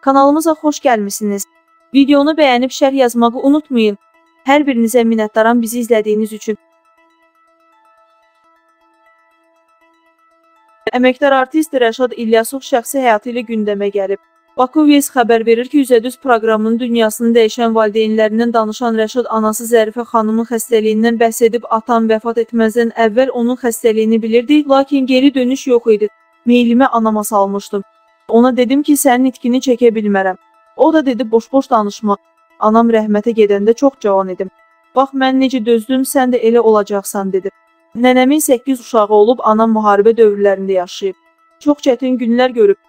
Kanalımıza xoş gəlmisiniz. Videonu bəyənib şərh yazmağı unutmayın. Hər birinizə minnətdaram bizi izlədiyiniz üçün. Əməkdar artist Rəşad İlyasov şəxsi həyatı ilə gündəmə gəlib. Bakuviz xəbər verir ki, Üzədüz proqramının dünyasını dəyişən valideynlərindən danışan Rəşad anası Zərifə xanımın xəstəliyindən bəhs edib, atam vəfat etməzdən əvvəl onun xəstəliyini bilirdi, lakin geri dönüş yox idi. Meylimi anama salmışdım. Ona dedim ki, sənin itkini çəkə bilmərəm. O da dedi, boş-boş danışma. Anam rəhmətə gedəndə çox cavan idim. Bax, mən necə dözdüm, sən də elə olacaqsan, dedi. Nənəmin 8 uşağı olub, anam müharibə dövrlərində yaşayıb. Çox çətin günlər görüb.